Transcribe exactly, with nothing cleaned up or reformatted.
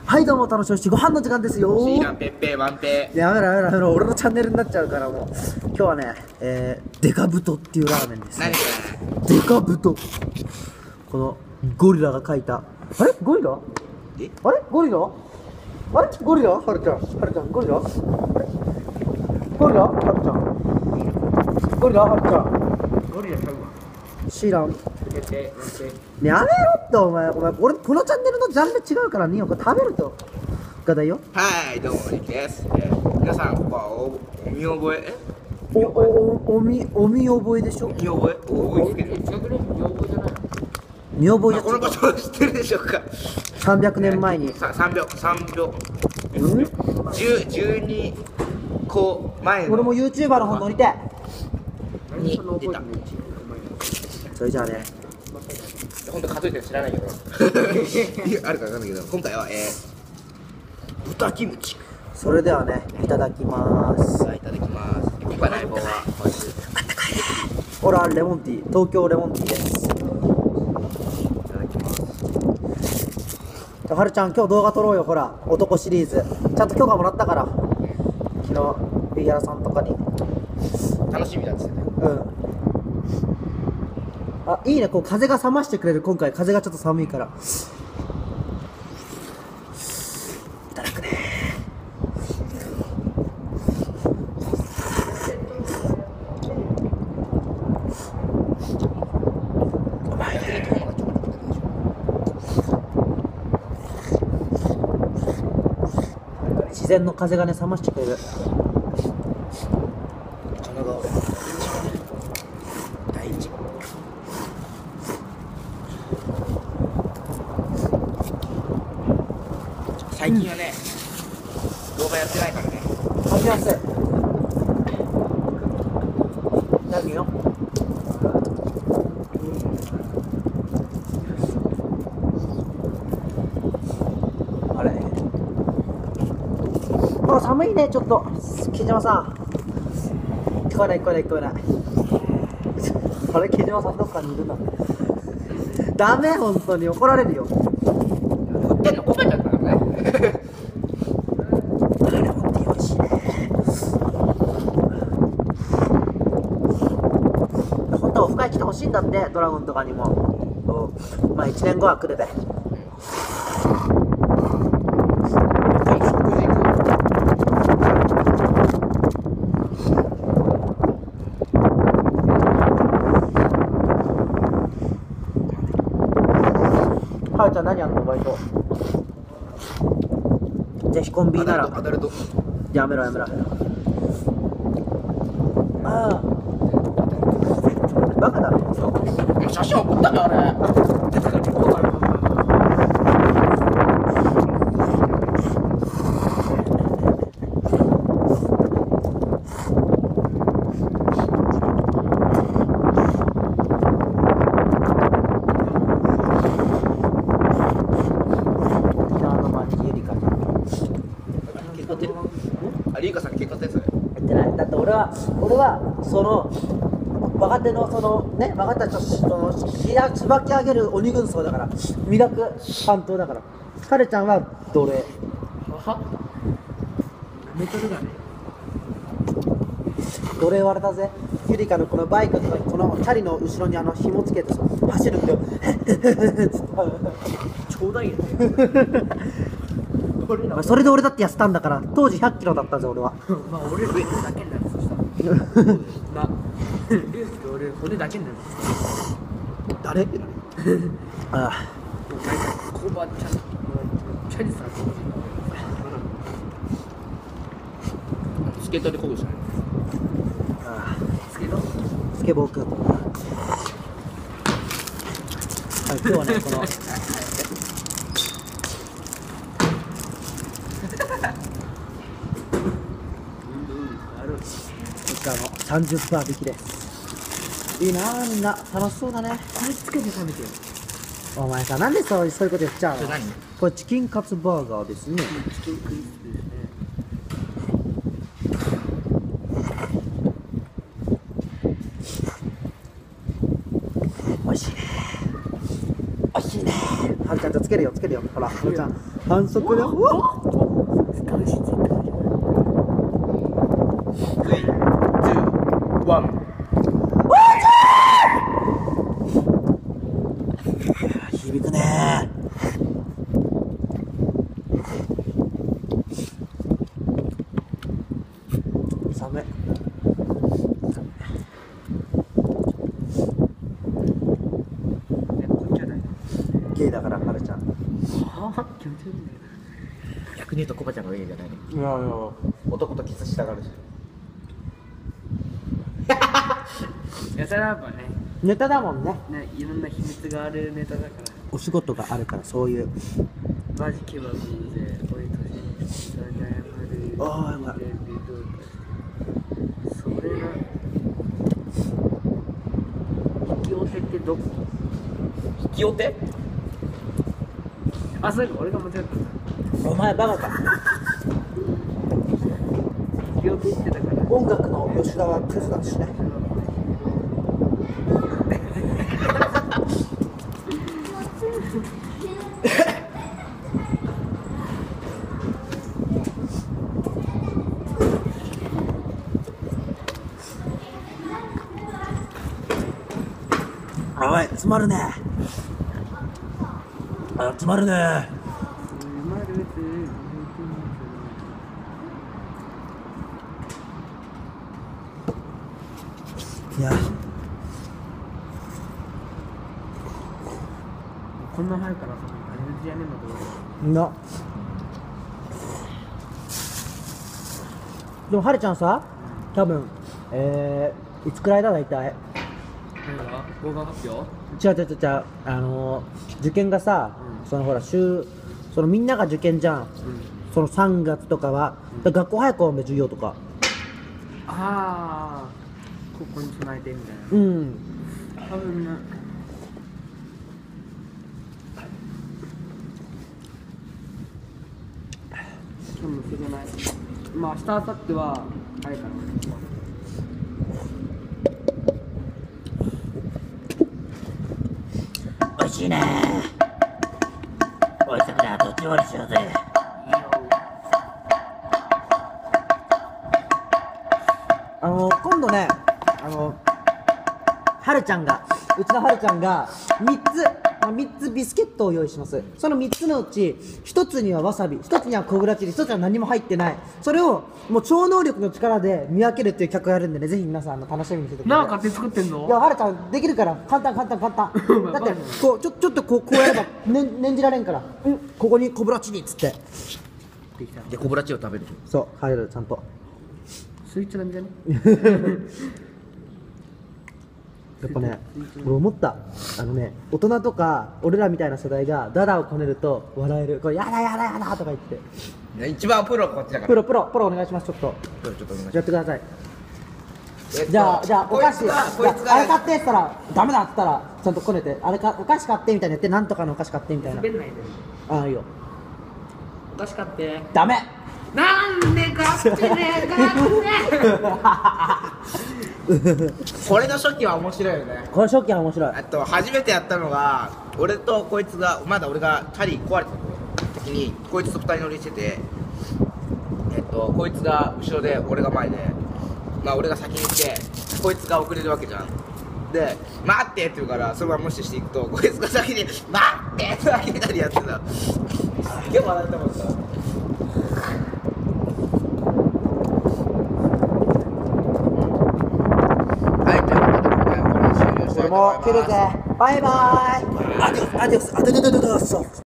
はいどうも楽しみしご飯の時間ですよシーランペッペーワンペやめろやめろやめろ、俺のチャンネルになっちゃうからもう。今日はね、えー、デカブトっていうラーメンです、ね、 何こデカブト。このゴリラが描いた、あれゴリラえあれゴリラあれゴリラはるちゃんはるちゃんゴリラあれゴリラはるちゃんゴリラはるちゃんゴリラちゃうわ知らん。 ペッペーワンペーやめろってお前、お前俺このチャンネルのジャンル違うからね、これ食べるとがだよ。 はいどうもリキです、えー、皆さんここはおお見覚ええおおおおみお見覚えでしょ。 見覚えお覚えつける逆に見覚えじゃない。 見覚えまあこの場所を知ってるでしょうか。 さんびゃくねんまえにささんびょうさんびょううん 10 12個前の俺も YouTuber の方乗りてえ。 に出た。 それじゃあね、 本当数えてる知らないけどいやあるかわかんないけど今回はえー、豚キムチ。 それではね、いただきまーす。 はいいただきます。今回の相棒はほらレモンティー、東京レモンティーです。 いただきます。 はるちゃん今日動画撮ろうよ。ほら男シリーズちゃんと許可もらったから、昨日ビギャラさんとかに。 楽しみだっつってね。 うんあ、いいね、こう風が冷ましてくれる。今回風がちょっと寒いから。いただくね。うまいね。自然の風がね冷ましてくれる。 神奈川第一。最近はね、動画やってないからね。 食べやすい。何よ。あれ。あ、寒いね、ちょっと。木島さん。聞こえない、聞こえない、聞こえない。あれ、木島さんどっかにいるな。ダメ、本当に怒られるよ。 振ってんのこけちゃったからね。 あれ、本当に美味しいね。本当はオフ会来てほしいんだって、ドラゴンとかにも。そうまあいちねんごは来るべ。はるちゃん何やんのバイト。ぜひコンビニならアダルト。 やめろやめろやめろ。ああバカだろ。 写真送ったんだあれ。 沖縄の町ゆりかちゃん結構てる。ありゆかさん結構てそれ。 言ってない。だって俺は俺はその若手のそのね若手たちをそのひら椿上げる鬼軍曹だから、磨く担当だから。カレちゃんは奴隷。 はメタルだね。 奴隷割れたぜ。ゆりかのこのバイクとかこのチャリの後ろにあの紐つけてさ走るってよちょうだいよね。 それで俺だって痩せたんだから。当時ひゃっキロだったぜ俺は。 まあ俺らだけになるそしたら。な。リュウスと俺骨だけになる。 誰ってなるああコバちゃん。チャリさん。 スケートでこぐじゃない。 あスケート。 スケボーくん。はい、今日はねこのあのさんじゅっパーセント引きです。いいなあ、みんな楽しそうだね。 これつけて食べてよ。 お前さ、なんでそうそういうこと言っちゃうの。 それ何？ これチキンカツバーガーですね。 チキンクリスプですね。 美味しいね。美味しいね。はるちゃんとつけるよつけるよ。ほらはるちゃん反則だよ。うわっ監視ついてるスリー、ツー、ワン。 響くねー。寒い。ゲイだからはるちゃん。 はあ気持ち悪いんだよ逆に言うとコバちゃんがいいじゃないの。 いやいや男とキスしたがるし。 な。やたらやっぱねネタだもんね。 ねいろんな秘密があるネタだから。 お仕事があるからそういう。 マジケバブで追い年下に謝る。 ああやばい。 それが引き寄せってどこ？ 引き寄ってあ、そういえば俺が間違ったお前バカか。 引き寄せってだから音楽の吉田はクズだしね。あおい詰まるね。あ詰まるね。いやこんな早くからさ、初めてやめんのどう？ なでもはるちゃんさ多分えー、いつくらいだ大体。 何が？合格発表？ 違う違う違う違うあのー、受験がさ、 うん、 そのほら週そのみんなが受験じゃん、 うん、 そのさんがつとかは、 うん、 だから学校早くは授業とか。 ああここに備えてみたいな。 うん多分な今日もすれない。まあ明日明後日はあれかな。 おいしいねおいさくらどっち割りしようぜ。あの今度ねあのはるちゃんがうちのはるちゃんがみっつまあみっつビスケットを用意します。そのみっつのうちひとつにはわさび、ひとつには小倉チリ、ひとつは何も入ってない。それをもう超能力の力で見分けるっていう企画をやるんでね、ぜひ皆さんあの楽しみにしててください。 なんか勝手に作ってんの？ いやはるちゃんできるから簡単簡単簡単だってこうちょちょっとこうこうやればね念じられんからうんここに小倉チリっつってできた。 でコブラチを食べる。 そう入るちゃんとスイッチなんじゃね？ やっぱね、俺思った。あのね、大人とか俺らみたいな世代がダダをこねると笑える。これやだやだやだとか言って一番プロはこっちだから。 プロプロプロお願いします。ちょっとプロちょっとお願いします。 やってください。 えっとじゃあじゃあお菓子こいつがこいつじゃああれ買がってって言ったらダメだって言ったらちゃんとこねてあれかお菓子買ってみたいなやってなんとかのお菓子買ってみたいな。 滑んないで。 ああいいよ。 お菓子買って。 ダメ。 なんで買ってねえかこれの初期は面白いよね。 この初期は面白い。 あと初めてやったのが俺とこいつがまだ俺がチャリ壊れてた時にこいつと二人乗りしてて、えっとこいつが後ろで俺が前で、まあ俺が先に行ってこいつが遅れるわけじゃん。で待ってって言うからそのまま無視していくとこいつが先に待ってって開けたりやってた。すっげえ笑ってました。 これも切るぜ。バイバイ。アディオスアディオスアディオスアディオス。